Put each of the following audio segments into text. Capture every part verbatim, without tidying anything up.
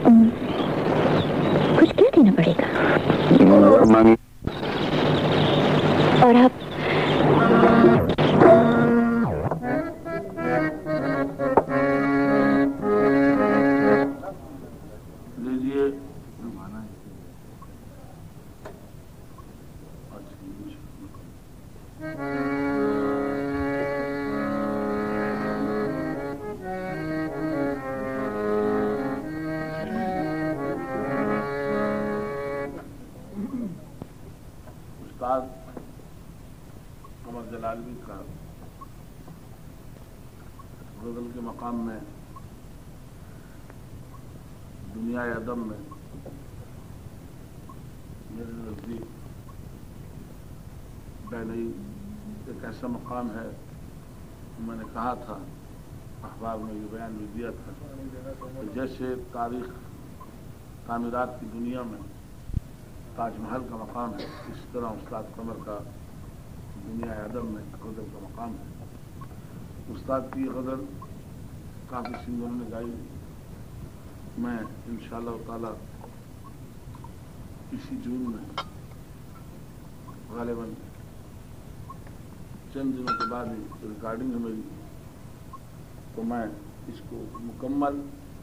कुछ क्या देना पड़ेगा? और आप लीजिए। उस्ताद कमर जलालवी का गजल के मकाम में दुनिया अदब में मेरे नज़दीक पहले एक ऐसा मकाम है, मैंने कहा था अखबार में ये बयान भी दिया था कि जैसे तारीख तामीरात की दुनिया में ताजमहल का मकाम है, इस तरह उस्ताद कमर का दुनिया अदब में गजल का मकाम है। उस्ताद की गजल काफ़ी सिंगरों ने गाई। मैं इंशाअल्लाह ताला इसी जून में गालिबन चंद दिनों के बाद ही रिकॉर्डिंग है मेरी, तो मैं इसको मुकम्मल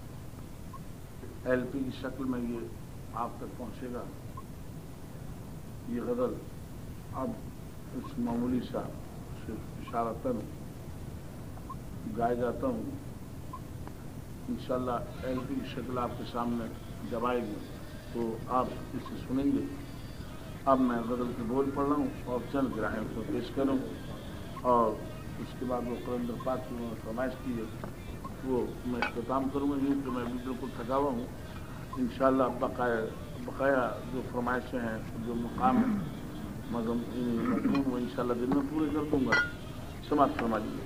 एलपी की शक्ल में ये आप तक पहुंचेगा। ये गजल अब इस मामूली सा सिर्फ इशारतन गाया जाता हूँ, इंशाअल्लाह एलपी की शक्ल आपके सामने जब आएगी तो आप इसे सुनेंगे। अब मैं गजल के बोल पढ़ रहा हूँ और चंद गिराएं को पेश करूँ, और उसके बाद वो कलंदर पाक की उन्होंने फरमाइश की है वो मैं इख्तिताम करूँगा। यूँ तो मैं भी बिल्कुल थका हुआ हूँ। इंशाअल्लाह बकाया बकाया जो फरमाइशें हैं, जो मुकाम है मज़मून, वो इंशाअल्लाह दिन में पूरे कर दूँगा। समाप्त फरमा दीजिए।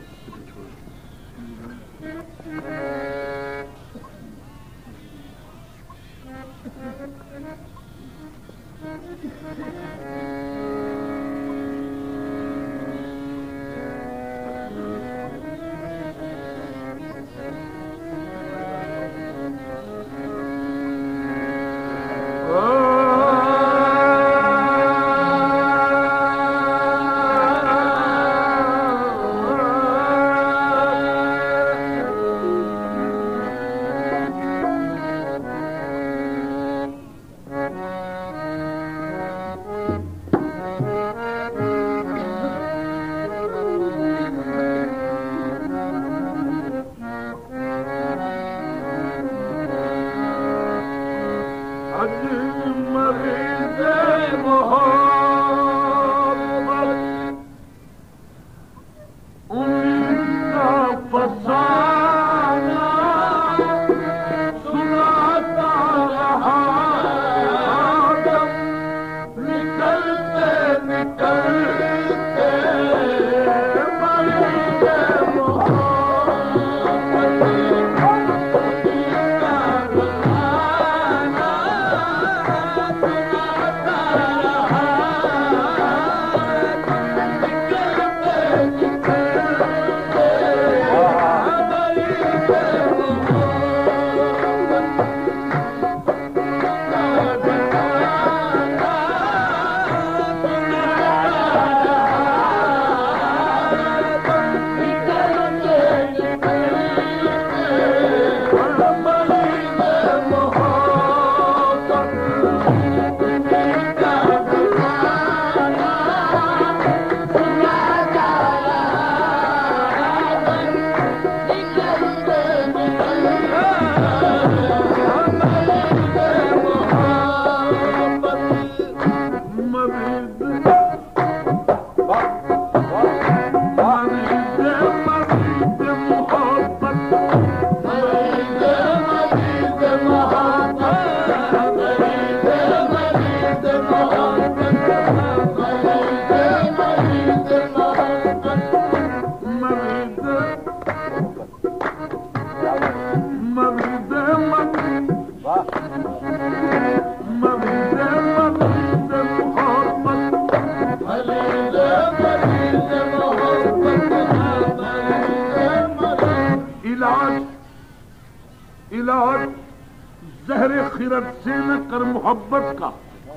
زہر خیرت سے نہ کر محبت کا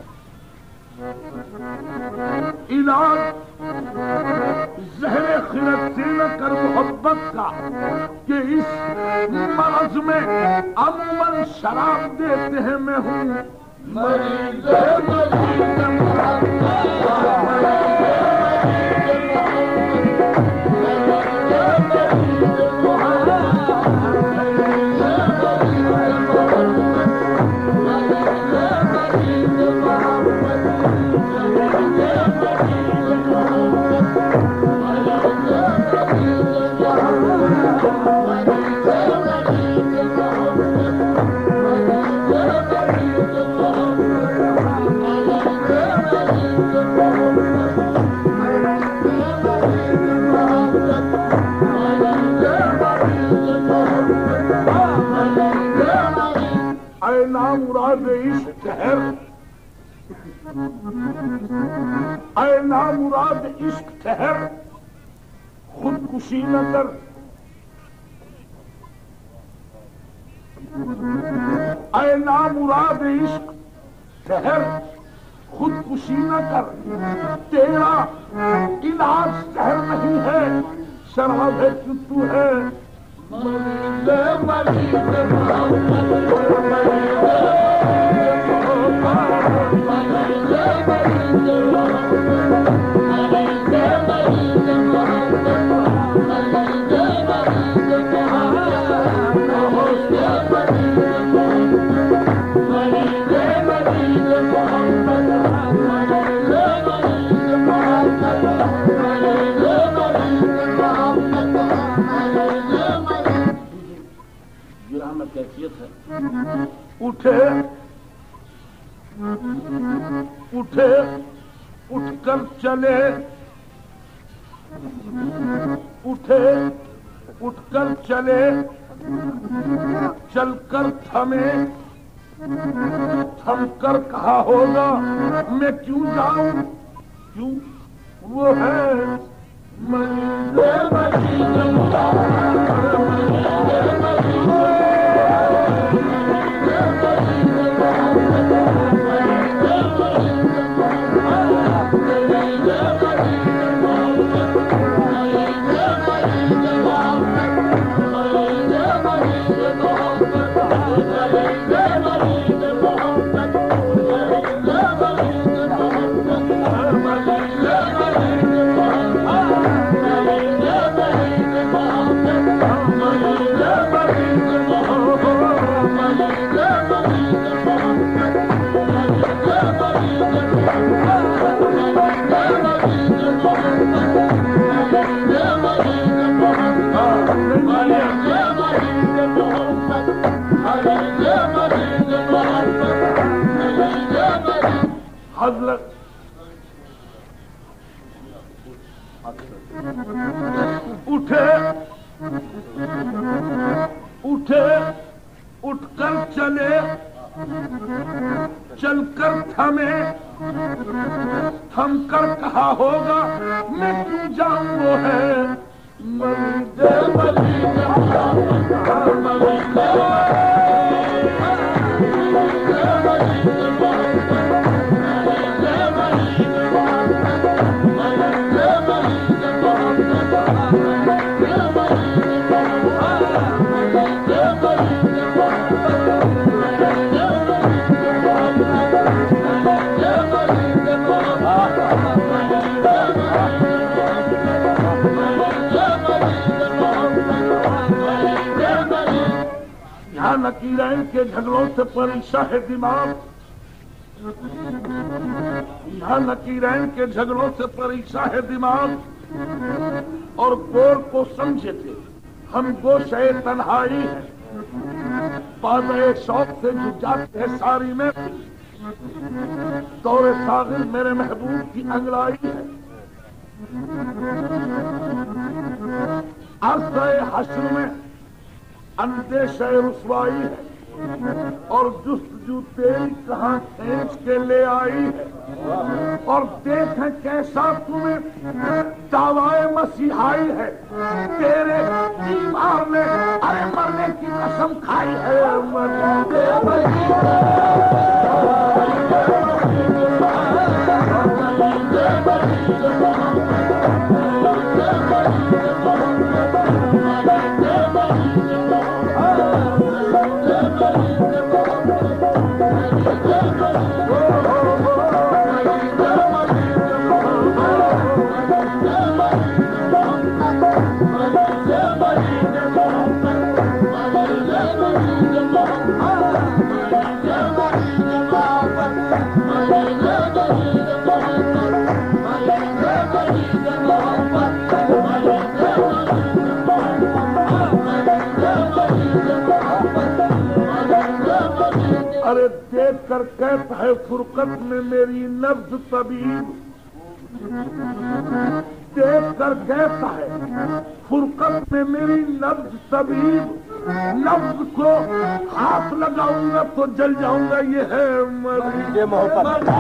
علاج، زہر خیرت سے نہ کر محبت کا، کہ اس مرض میں عموماً شراب دیتے ہیں میں ہوں مریض مریض اے نامراد عشق ٹھہر، اے نامراد عشق ٹھہر، خودکشی نہ کر، اے نامراد عشق ٹھہر، خودکشی نہ کر، تیرا علاج شہر نہیں ہے شراب ہے کہ تو ہے مریض مریض کیفیت ہے۔ اٹھے اٹھے اٹھ کر چلے، اٹھے اٹھ کر چلے، چل کر تھمے، تھم کر کہا ہوگا میں کیوں جاؤں، کیوں وہ ہے مریض مریض حضرت اٹھے اٹھے اٹھ کر چلے، چل کر تھمے، تھم کر کہا ہوگا میں کیوں جاؤں وہ ہے مریض مریض نکیرین کے جھگڑوں سے پریشان ہے دماغ، یہاں نکیرین کے جھگڑوں سے پریشان ہے دماغ، اور گور کو سمجھے تھے ہم گوشے تنہائی ہیں، پادے شوق سے جو جاتے ہیں ساری میں دور ساغر میرے محبوب کی انگلائی ہے، عرصہ حشر میں اندیشہ رسوائی ہے، اور جستجو تیری کہاں کھینچ کے لے آئی ہے، اور دیکھیں کیسا تمہیں دعوائے مسیحائی ہے، تیرے ایمان نے ارے مرنے کی قسم کھائی ہے مریض ارے دیکھ کر کہتا ہے فرقت میں میری نبض طبیب، دیکھ کر کہتا ہے فرقت میں میری نبض طبیب، لفظ کو ہاتھ لگاؤں گا تو جل جاؤں گا، یہ ہے مرید محبت۔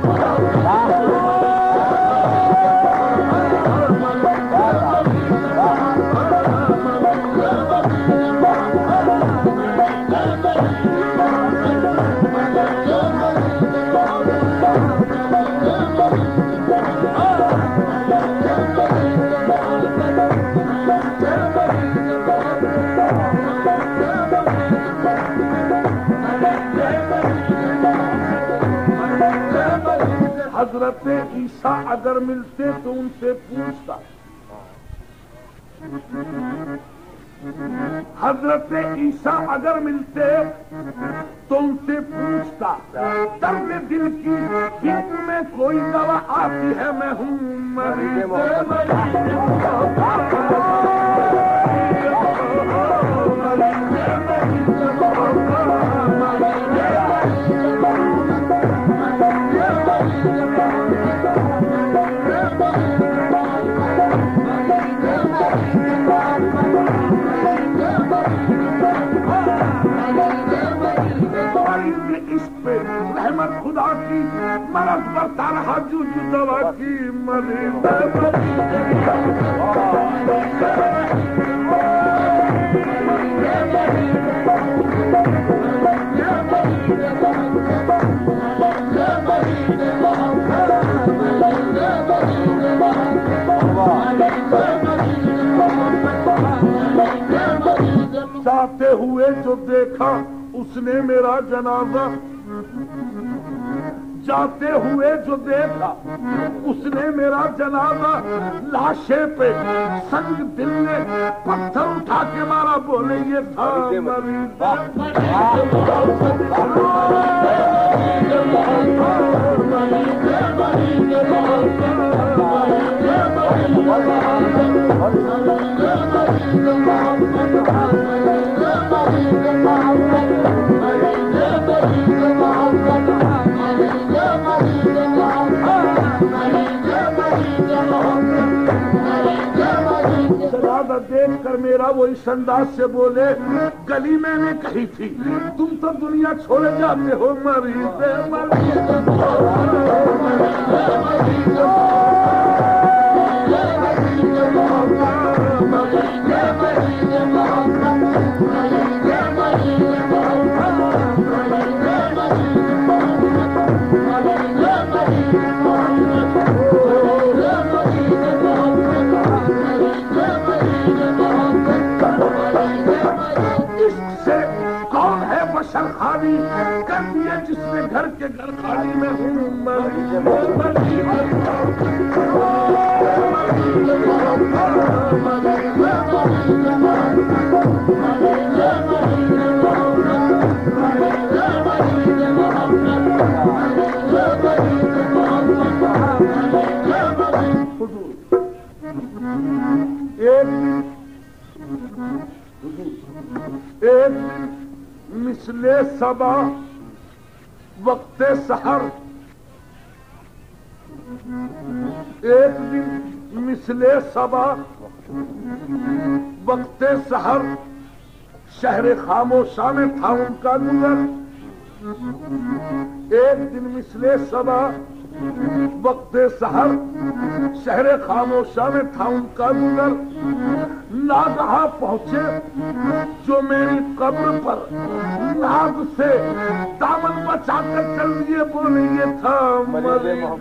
حضرت عیسیٰ اگر ملتے تو ان سے پوچھتا، حضرت عیسیٰ اگر ملتے تو ان سے پوچھتا، درد دل کی ہند میں کوئی دوا آتی ہے، میں ہوں مریض رحمت خدا کی، مرض برتا رہا جو جو دوا کی، مریض جاتے ہوئے جو دیکھا اس نے میرا جنازہ، جاتے ہوئے جو دیکھا اس نے میرا جنازہ، لاشے پہ سنگ دل نے پتھر اٹھا کے مارا، بولے یہ تھا مریض۔ دیکھ کر میرا وہ اس انداز سے بولے، گلی میں نے کہی تھی تم تو دنیا چھوڑے جاتے ہو، مریض بشر خالی کر دیے جس نے گھر کے گھر خالی میں ہوں مریض ایک مثل صبا وقت سحر، ایک دن مثل صبا وقت سحر، شہر خاموشاں میں تھا ان کا گزر، ایک دن مثل صبا وقت سحر، شہر خاموشاں میں تھا ان کا گزر، ناگہاں پہنچے جو میری قبر پر ناز سے دامن بچا کر چل دیے، بولے یہ تھا مرید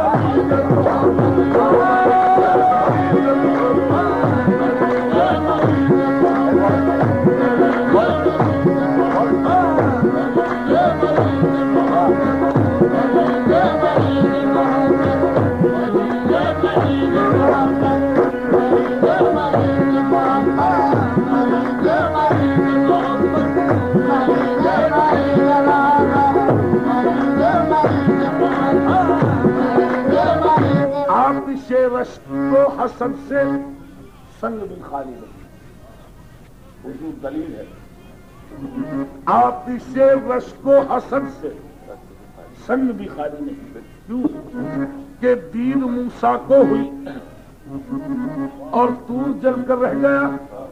رشک و حسد سے سنگ بھی خالی نہیں، حضور دلیل ہے، آپ سے رشک و حسد سے سنگ بھی خالی نہیں، کیوں کہ دید موسیٰ کو ہوئی اور طور جل کر رہ گیا،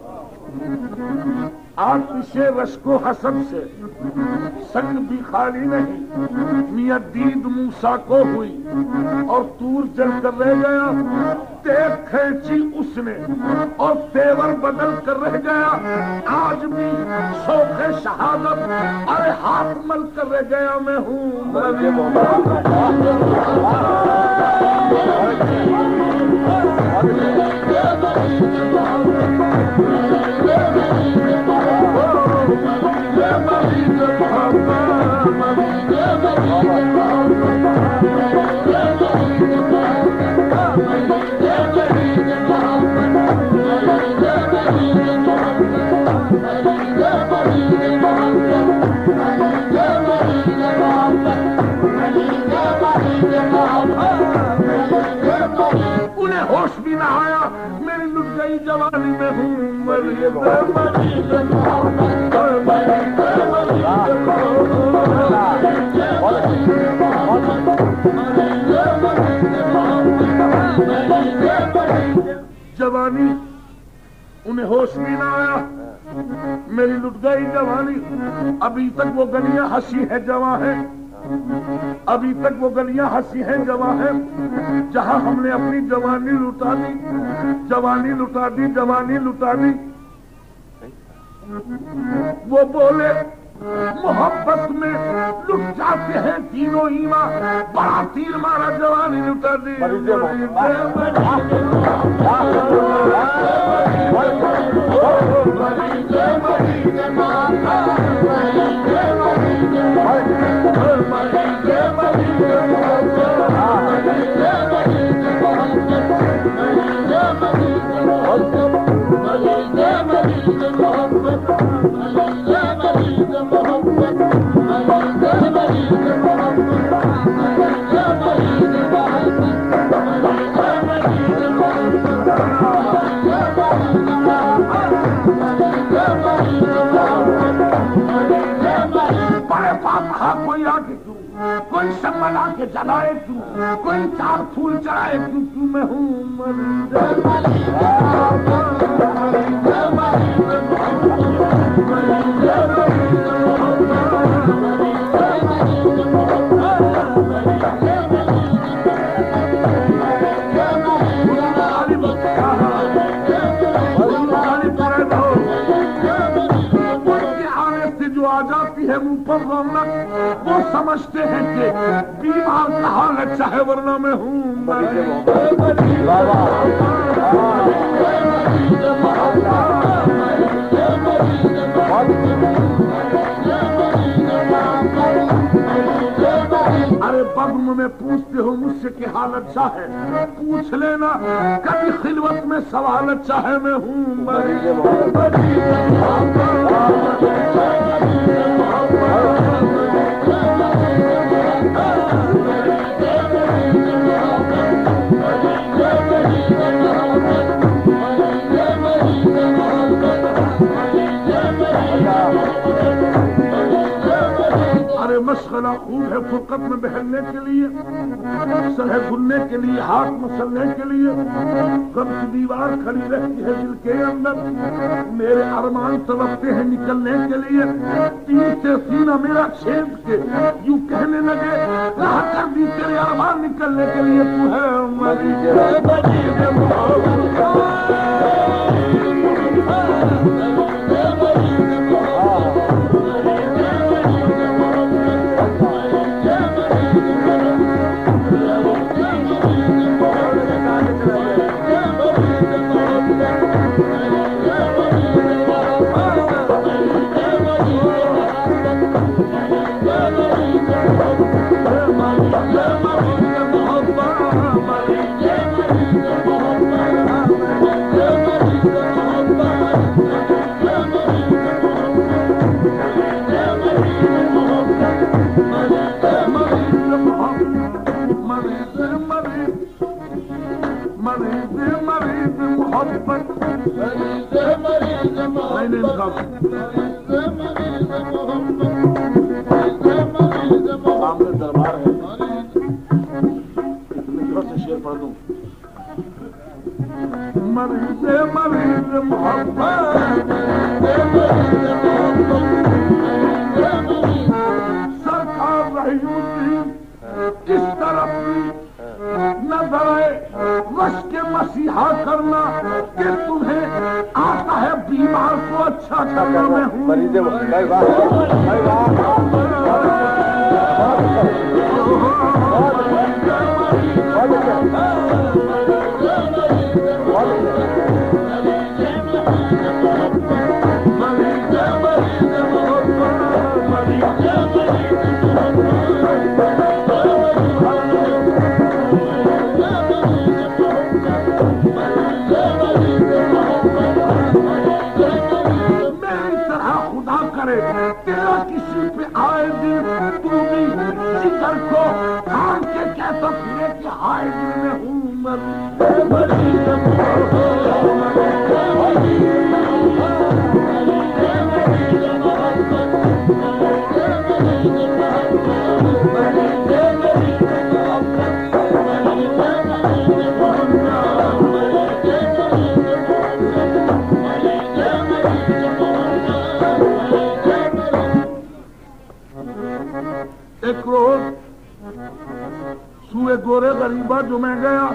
آپ سے رشک و حسد سے سنگ بھی خالی نہیں، میاں دید موسیٰ کو ہوئی اور طور جل کر رہ گیا، دیکھ کھینچی اس نے اور تیور بدل کر رہ گیا، آج بھی شوق شہادت ارے ہاتھ مل کر رہ گیا، میں ہوں انہیں ہوش بھی نہ آیا، میری لٹ گئی جوانی، میں ہوں مرید جوانی، انہیں ہوش بھی نہ آیا، میری لٹ گئی جوانی، ابھی تک وہ گلیاں ہنسی ہے جواں ہے، ابھی تک وہ گلیاں ہنسی ہیں جواں ہیں، جہاں ہم نے اپنی جوانی لٹا دی، جوانی لٹا دی، جوانی لٹا دی، وہ بولے محبت میں لٹ جاتے ہیں تینوں ایمان، بڑا تیر مارا جوانی لٹا دی، کوئی آ کے کیوں، کوئی شمع آ کے جلائے کیوں، کوئی چار پھول چڑھائے کیوں، کیوں میں ہوں مرید ہے منہ پر رونق، وہ سمجھتے ہیں کہ بیمار کا حال اچھا ہے، ورنہ میں ہوں ارے بغم میں پوچھتے ہو مجھ سے کہ حال اچھا ہے، پوچھ لینا کبھی خلوت میں سوال اچھا ہے، میں ہوں مشغلہ خوب ہے فرقت میں بہلنے کے لیے، سرح گلنے کے لیے، ہاتھ مسلنے کے لیے، غم کی دیوار کھڑی رہتی ہے دل کے اندر، میرے ارمان تڑپتے ہیں نکلنے کے لیے، تیر سے سینہ میرا چھید کے یوں کہنے لگے راہ کر دی تیرے ارمان نکلنے کے لیے، تو ہے सामने दरबार है, इतनी जोर से शेर पढ़ दूं। मरीज मरीज मोहब्बत सरकार रहीमुद्दीन किस तरफ नजर है वश के मसीहा करना कि तुम्हें आता है बीमार को अच्छा करना। मैं हूँ मरीज तेरा किसी पे आए दिन तू भी जिक्र को खान के कहता फिरे कि आए दिन में हूँ एक रोज सुए गोरे गरीबा जो मैं गया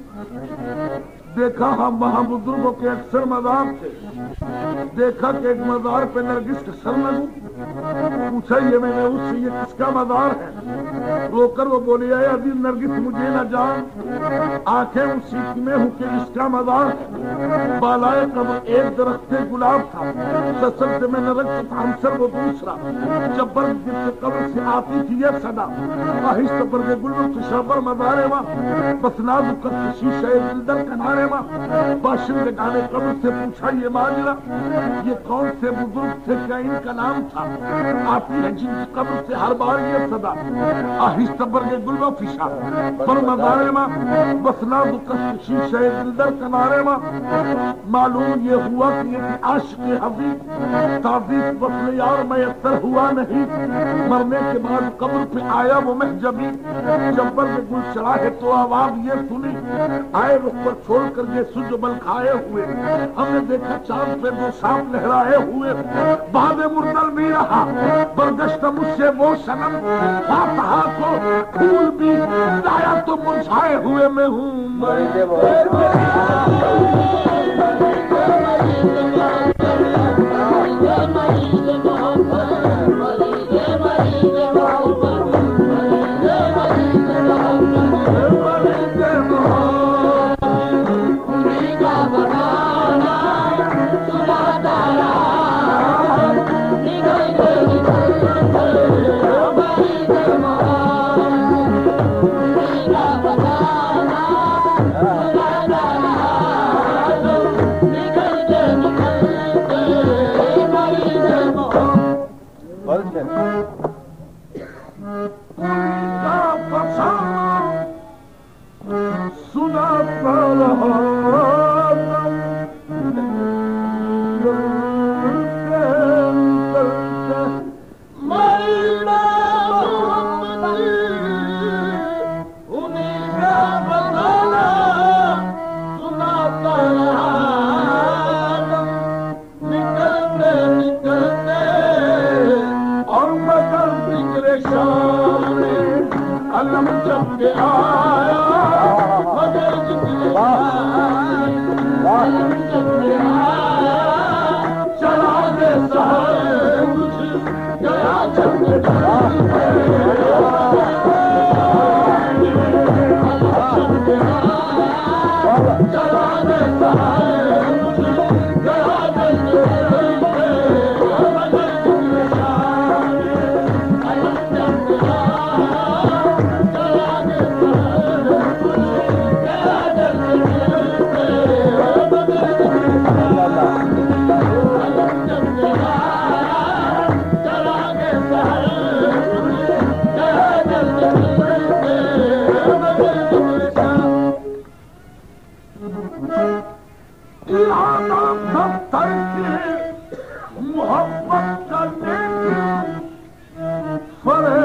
देखा हम वहां बुजुर्गों के अक्सर मज़ार थे। देखा कि एक मज़ार पे नरगिस का सर लगू। पूछा ये मैंने उससे ये किसका मज़ार है? रोकर वो बोली आए अजीज नरगिस मुझे न जान, आंखें उसी की में हूँ कि इसका मज़ार है। बालाए कब्र एक दरख्त गुलाब था, ससर से मैंने रखा था हमसर वो दूसरा। जब बर्ग जिससे कब्र से आती थी ये सदा आहिस्ता पर के गुल तुशाबर मज़ारे वा बस नाजुक शीशे दिलदर कनारे बाशिंदे गाने कब्र से पूछा ये माजरा ये कौन से बुजुर्ग थे, क्या इनका नाम था? आती है जिनकी कब्र से हर बार ये सदा आहिस्ता पर के गुल फिशा पर मज़ारे मा बस नाजुक शीशे दिलदर कनारे मा। मालूम ये हुआ कि ये आशिक हबीब ताज़ीब वस्ल यार मयसर हुआ नहीं। मरने के बाद कब्र पे आया वो महजबी, जब पर के गुल चढ़ाए तो आवाज ये सुनी आए रुख पर छोड़ कर ये सुजबल खाए हुए। हमने देखा चांद पे दो सांप लहराए हुए। बाद मुर्दल भी रहा बरगश्त मुझसे वो सनम फातहा को फूल भी लाया तो मुरझाए हुए मैं हूँ।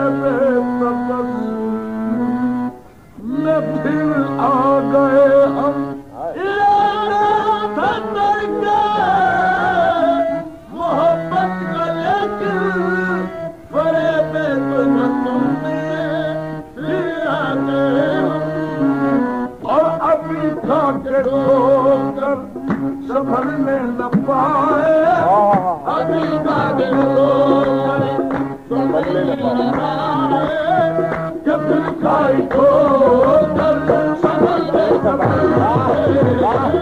میں پھر آ گئے ہم محبت کا لیکن فریب تم لیا گئے اور ابھی کھا کے سو کر سنبھلنے نہ پائے ابھی کھا کے سو کر سنبھلنے نہ پائے جب کھائی کو کر سنبھلنے نہ پائے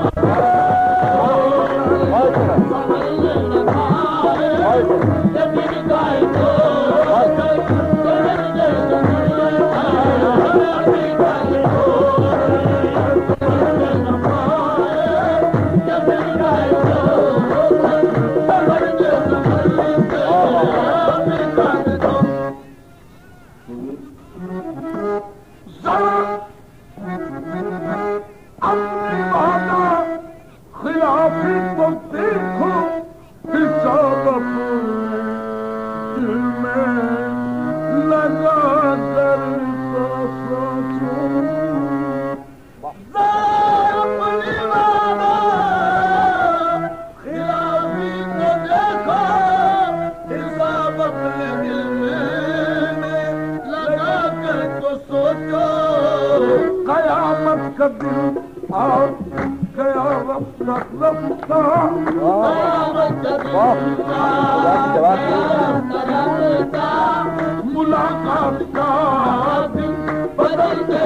ملاقات کا دن بدلتے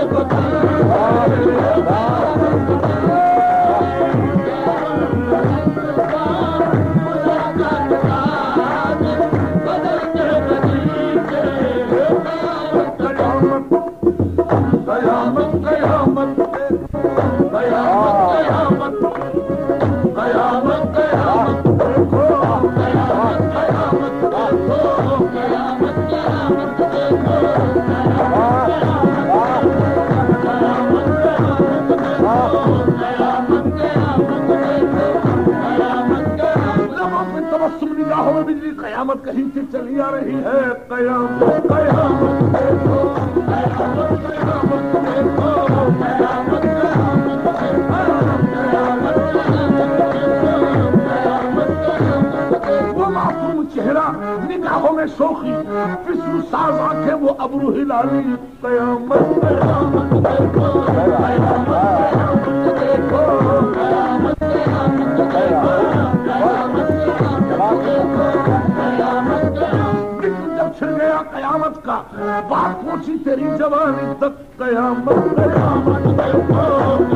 قیامت کہیں سے چلی آ رہی ہے قیامت قیامت وہ معصوم چہرہ نگاہوں میں شوخی فسر ساز آنکھیں وہ ابرو ہلالی قیامت قیامت چھڑ گیا قیامت کا بات پہنچی تیری جوانی تک قیامت قیامت قیامت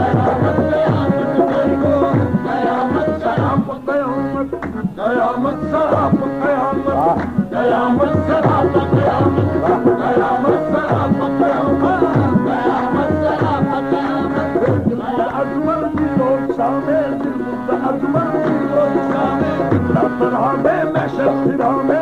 قیامت قیامت سراپ قیامت قیامت سراپ قیامت قیامت سراپ قیامت قیامت سراپ قیامت اجمل کی روز شامے اجمل کی روز شامے رامے میں شرامے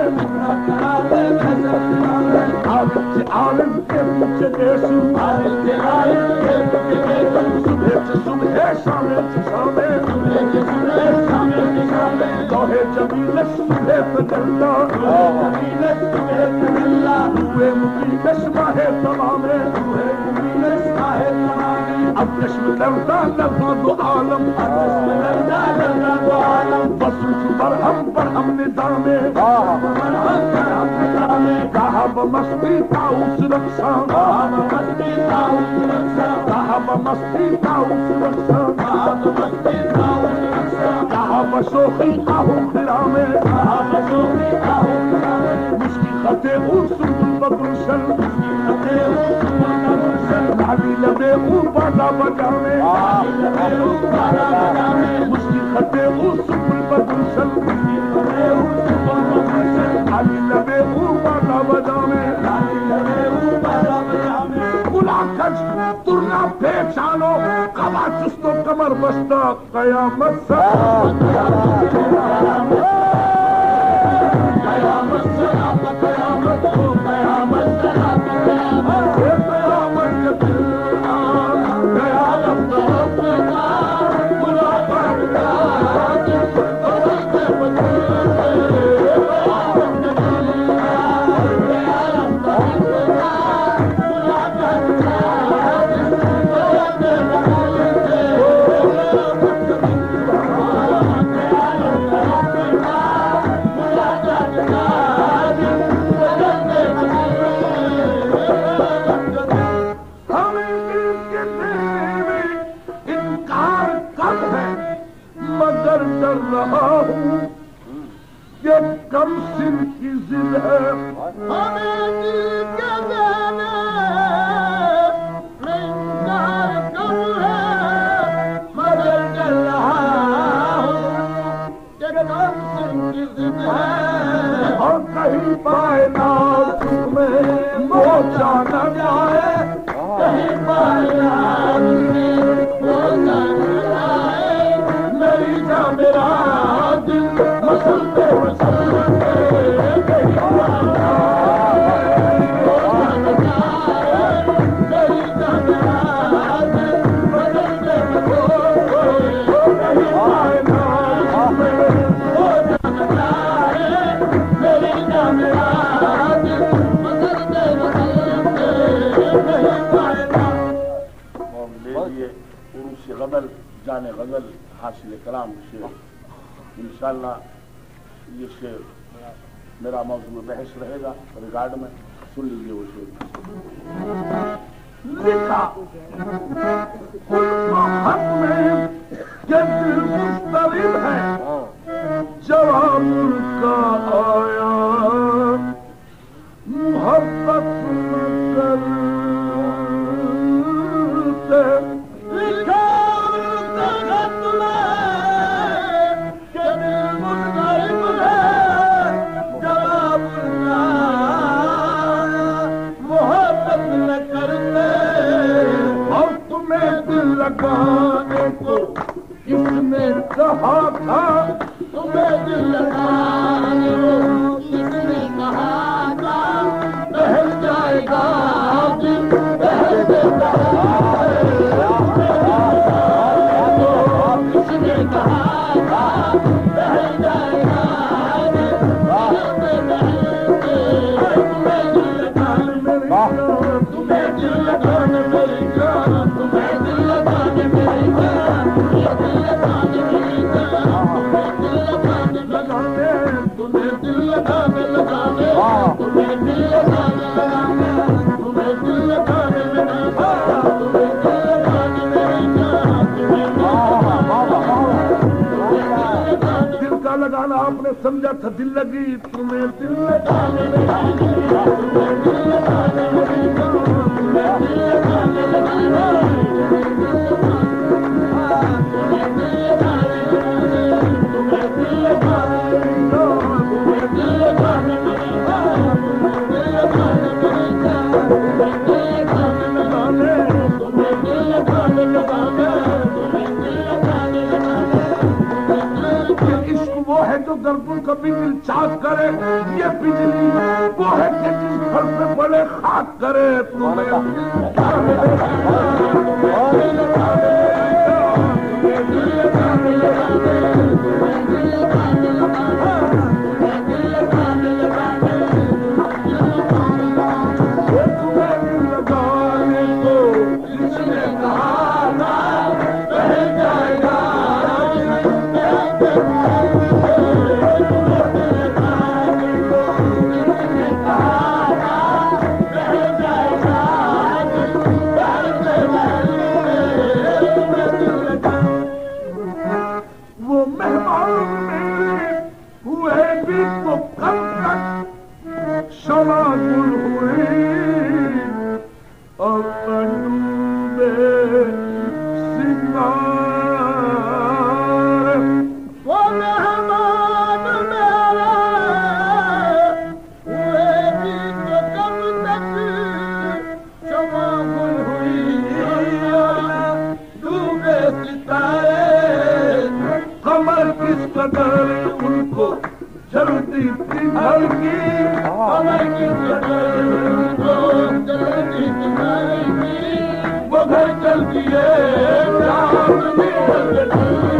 عالم کے پیچھے دیسو عالم کے عالم کے پیچھے صبح سے صبح شامے سے شامے صبح سے صبح شامے سے شامے لوہے جمیل صبح تجلا جمیل صبح تجلا ہوئے مقیدش ماہ تمامے ہوئے مقیدش ماہ تمامے اب نشم لرزا لرزا دو عالم اب نشم لرزا لرزا دو عالم بسوس برہم برہم نظامے برہم برہم نظامے صاحب مستی تاؤس رکھسا صاحب مستی تاؤس رکھسا صاحب مستی تاؤس رکھسا صاحب مستی تاؤس رکھسا صاحب شوخی آہو خرامے صاحب شوخی آہو خرامے مشکی خطے او سنبل بدرشن مشکی خطے او سنبل بدرشن بھالی لبے او بادا بجانے بھالی لبے او بادا بجانے مشکی خطے او سنبل بدرشن مشکی خطے او سنبل بدرشن بھالی لبے او بادا بجانے ترنا پہچانو قبا چستو کمر بستہ قیامت سراپ قیامت سراپ قیامت قیامت سراپ قیامت قیامت قیامت موچا نہ جائے کہیں بارات میں موچا نہ جائے میری جاں میرا دل مسلتے مسلتے کہیں غزل جان غزل حاصل کلام شعر انشاءاللہ یہ شعر میرا موضوع بحث رہے گا ریکارڈ میں سن لیجیے وہ شعر لکھا خط میں کہ دل مضطرب ہے جواب کا آیا محبت کرتے لگانے کو کس نے کہا تھا تمہیں دل لگانے کو کس نے کہا تھا بہل جائے گا دل بہل دیتا ہے کس نے کہا تھا بہل جائے گا دل تمہیں دل لگانے میری جان تمہیں دل لگانے میری جان تمہیں دل لگانے میری جان دل لگانے میری جان تمہیں دل لگانے لگانے تمہیں دل لگانے لگانے تمہیں دل لگانے میری جان تمہیں دل لگانے میری جان دل کا لگانا آپ نے سمجھا تھا دل لگی تمہیں دل لگانے لگانے تمہیں دل لگانے میری جان تمہیں دل لگانے لگانے جو گردوں کا بھی دل چاک کرے یہ بجلی وہ ہے کہ جس گھر میں بڑے خاک کرے تمہیں وہ گھر چل دیے